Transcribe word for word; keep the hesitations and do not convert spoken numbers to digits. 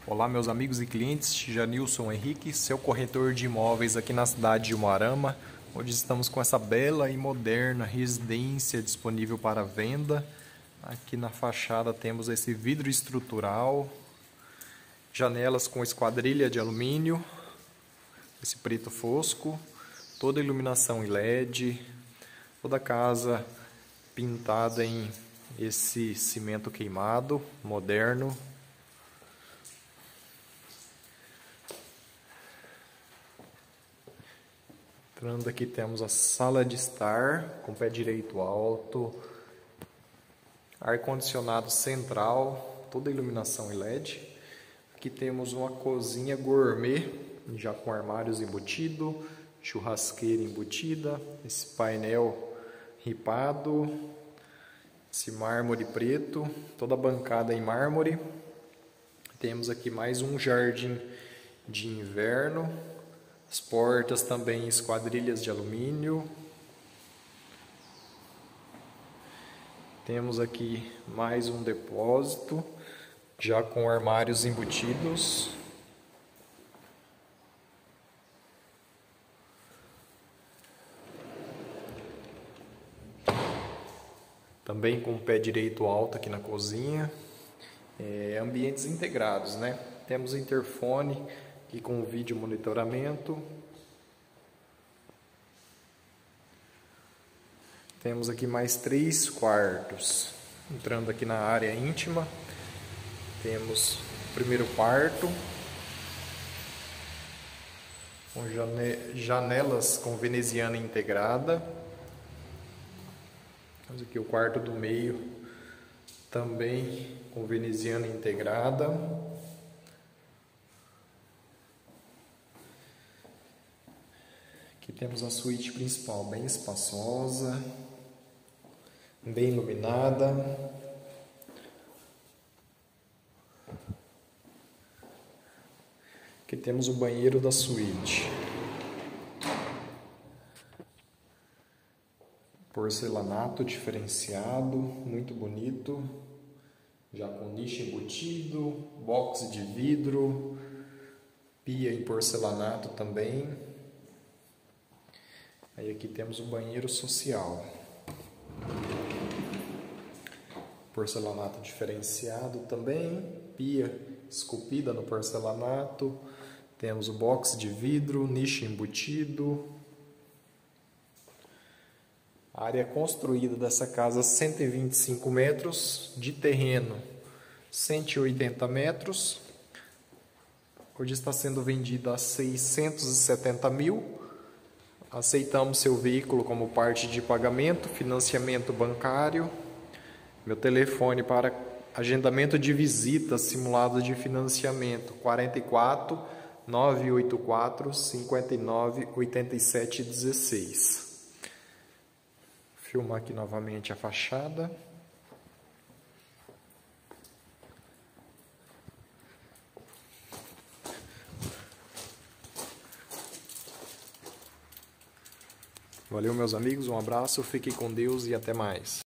Olá, meus amigos e clientes, Janilson Henrique, seu corretor de imóveis aqui na cidade de Umuarama. Hoje estamos com essa bela e moderna residência disponível para venda. Aqui na fachada temos esse vidro estrutural, janelas com esquadrilha de alumínio, esse preto fosco, toda iluminação em L E D, toda a casa pintada em esse cimento queimado, moderno. Entrando aqui temos a sala de estar com pé direito alto, ar-condicionado central, toda iluminação em L E D. Aqui temos uma cozinha gourmet, já com armários embutidos, churrasqueira embutida, esse painel ripado, esse mármore preto, toda a bancada em mármore. Temos aqui mais um jardim de inverno. As portas também em esquadrilhas de alumínio. Temos aqui mais um depósito, já com armários embutidos. Também com o pé direito alto aqui na cozinha. É, ambientes integrados, né? Temos interfone aqui com vídeo monitoramento. Temos aqui mais três quartos. Entrando aqui na área íntima, temos o primeiro quarto, com janelas com veneziana integrada. Temos aqui o quarto do meio, também com veneziana integrada. Aqui temos a suíte principal, bem espaçosa, bem iluminada. Aqui temos o banheiro da suíte. Porcelanato diferenciado, muito bonito, já com nicho embutido, box de vidro, pia em porcelanato também. Aí aqui temos o banheiro social. Porcelanato diferenciado também, pia esculpida no porcelanato. Temos o box de vidro, nicho embutido. A área construída dessa casa, cento e vinte e cinco metros, de terreno cento e oitenta metros. Hoje está sendo vendida a seiscentos e setenta mil. Aceitamos seu veículo como parte de pagamento, financiamento bancário. Meu telefone para agendamento de visita simulado de financiamento, quarenta e quatro, nove oito quatro, cinquenta e nove, oitenta e sete, dezesseis. Filmar aqui novamente a fachada. Valeu, meus amigos, um abraço, fiquem com Deus e até mais.